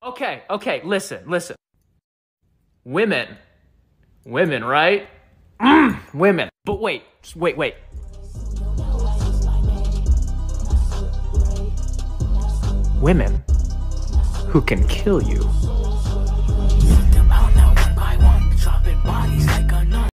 Okay, listen. Women. Women, right? Women. But wait. Women who can kill you.